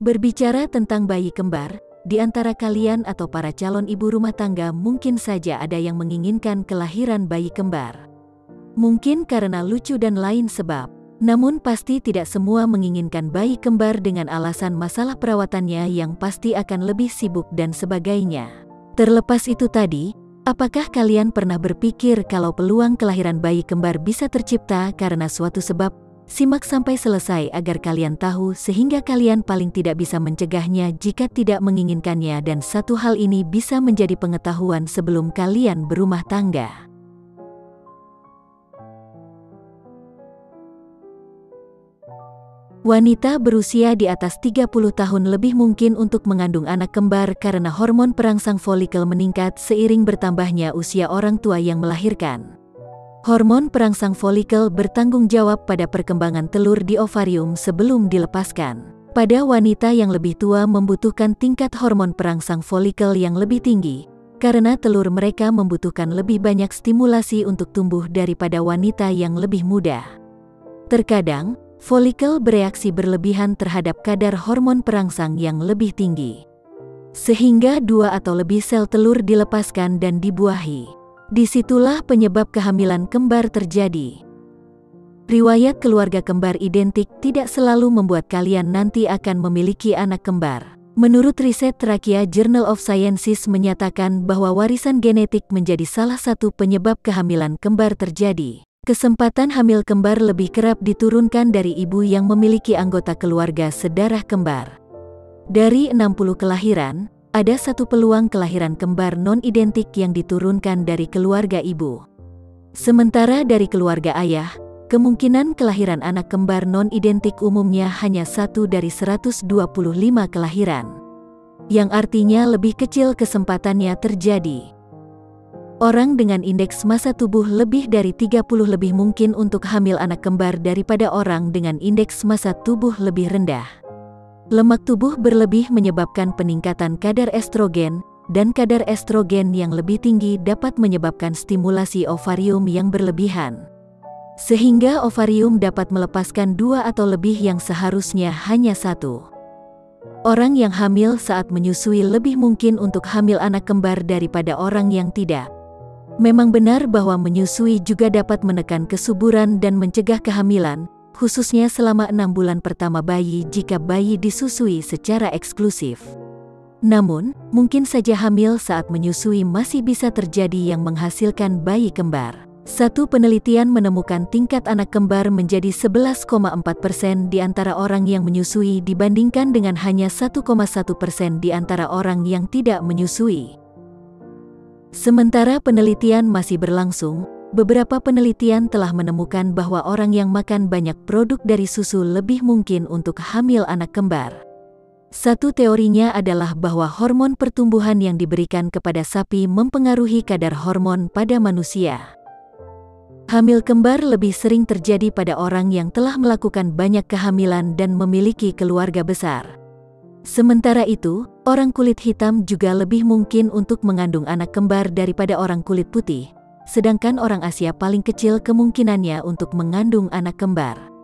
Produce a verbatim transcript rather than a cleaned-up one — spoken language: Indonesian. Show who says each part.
Speaker 1: Berbicara tentang bayi kembar, di antara kalian atau para calon ibu rumah tangga mungkin saja ada yang menginginkan kelahiran bayi kembar. Mungkin karena lucu dan lain sebab, namun pasti tidak semua menginginkan bayi kembar dengan alasan masalah perawatannya yang pasti akan lebih sibuk dan sebagainya. Terlepas itu tadi, apakah kalian pernah berpikir kalau peluang kelahiran bayi kembar bisa tercipta karena suatu sebab? Simak sampai selesai agar kalian tahu sehingga kalian paling tidak bisa mencegahnya jika tidak menginginkannya, dan satu hal ini bisa menjadi pengetahuan sebelum kalian berumah tangga. Wanita berusia di atas tiga puluh tahun lebih mungkin untuk mengandung anak kembar karena hormon perangsang folikel meningkat seiring bertambahnya usia orang tua yang melahirkan. Hormon perangsang folikel bertanggung jawab pada perkembangan telur di ovarium sebelum dilepaskan. Pada wanita yang lebih tua membutuhkan tingkat hormon perangsang folikel yang lebih tinggi, karena telur mereka membutuhkan lebih banyak stimulasi untuk tumbuh daripada wanita yang lebih muda. Terkadang, folikel bereaksi berlebihan terhadap kadar hormon perangsang yang lebih tinggi, sehingga dua atau lebih sel telur dilepaskan dan dibuahi. Disitulah penyebab kehamilan kembar terjadi. Riwayat keluarga kembar identik tidak selalu membuat kalian nanti akan memiliki anak kembar. Menurut riset Trachea Journal of Sciences menyatakan bahwa warisan genetik menjadi salah satu penyebab kehamilan kembar terjadi. Kesempatan hamil kembar lebih kerap diturunkan dari ibu yang memiliki anggota keluarga sedarah kembar. Dari enam puluh kelahiran, ada satu peluang kelahiran kembar non-identik yang diturunkan dari keluarga ibu. Sementara dari keluarga ayah, kemungkinan kelahiran anak kembar non-identik umumnya hanya satu dari seratus dua puluh lima kelahiran, yang artinya lebih kecil kesempatannya terjadi. Orang dengan indeks massa tubuh lebih dari tiga puluh lebih mungkin untuk hamil anak kembar daripada orang dengan indeks massa tubuh lebih rendah. Lemak tubuh berlebih menyebabkan peningkatan kadar estrogen, dan kadar estrogen yang lebih tinggi dapat menyebabkan stimulasi ovarium yang berlebihan. Sehingga ovarium dapat melepaskan dua atau lebih yang seharusnya hanya satu. Orang yang hamil saat menyusui lebih mungkin untuk hamil anak kembar daripada orang yang tidak. Memang benar bahwa menyusui juga dapat menekan kesuburan dan mencegah kehamilan, khususnya selama enam bulan pertama bayi jika bayi disusui secara eksklusif. Namun, mungkin saja hamil saat menyusui masih bisa terjadi yang menghasilkan bayi kembar. Satu penelitian menemukan tingkat anak kembar menjadi sebelas koma empat persen di antara orang yang menyusui dibandingkan dengan hanya satu koma satu persen di antara orang yang tidak menyusui. Sementara penelitian masih berlangsung, beberapa penelitian telah menemukan bahwa orang yang makan banyak produk dari susu lebih mungkin untuk hamil anak kembar. Satu teorinya adalah bahwa hormon pertumbuhan yang diberikan kepada sapi mempengaruhi kadar hormon pada manusia. Hamil kembar lebih sering terjadi pada orang yang telah melakukan banyak kehamilan dan memiliki keluarga besar. Sementara itu, orang kulit hitam juga lebih mungkin untuk mengandung anak kembar daripada orang kulit putih. Sedangkan orang Asia paling kecil kemungkinannya untuk mengandung anak kembar.